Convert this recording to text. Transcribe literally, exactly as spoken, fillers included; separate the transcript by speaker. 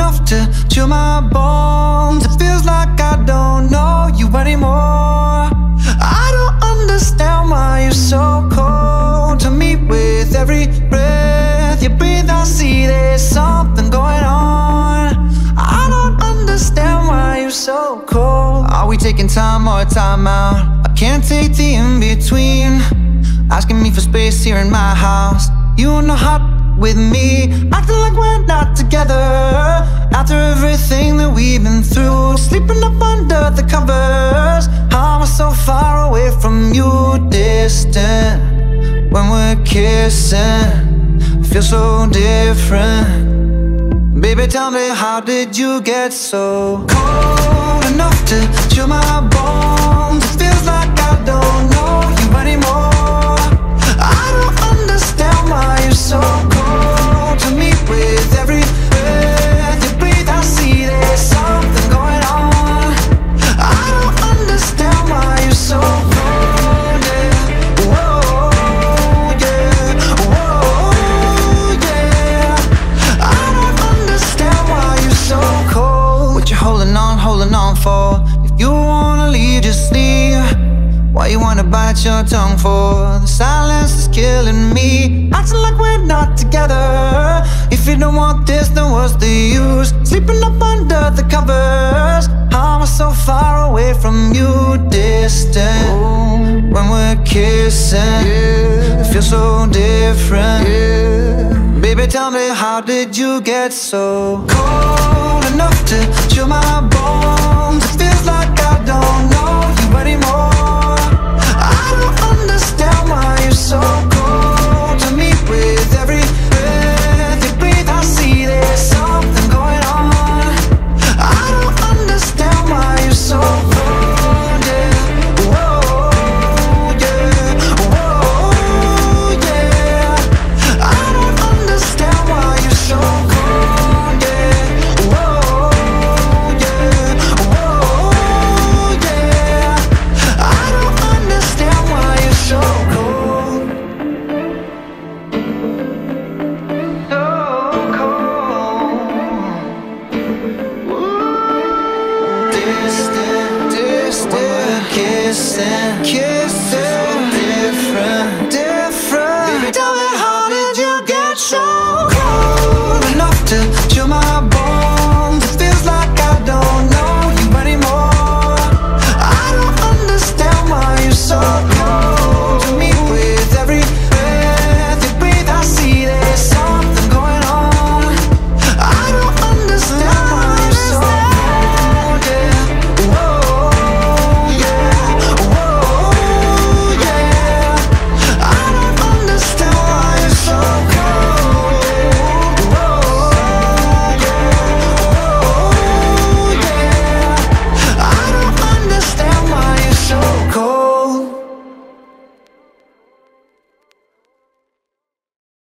Speaker 1: enough to chill my bones. It feels like I don't know you anymore. I don't understand why you're so cold to me. With every breath you breathe, I see there's something going on. I don't understand why you're so cold. Are we taking time or time out? I can't take the in-between. Asking me for space here in my house. You in the hot with me, acting like we're not together. After everything that we've been through, sleeping up under the covers. How am I so far away from you, distant? When we're kissing, feel so different. Baby, tell me, how did you get so cold enough to chill my bones? It feels like I don't know you anymore. I don't understand why you're so cold to me. With every breath you breathe, I see there's something going on. I don't understand why you're so cold, yeah. Whoa, yeah, whoa, yeah. I don't understand why you're so cold. What you holding on, holding on for? If you wanna leave, just leave. Why you wanna bite your tongue for? The silence is killing me, acting like we're not together. If you don't want this, then what's the use? Sleeping up under the covers. How am I so far away from you, distant? Ooh. When we're kissing, yeah, it feels so different, yeah. Baby, tell me, how did you get so cold enough to chill my bones? It feels like I don't know you anymore. I don't understand why you're so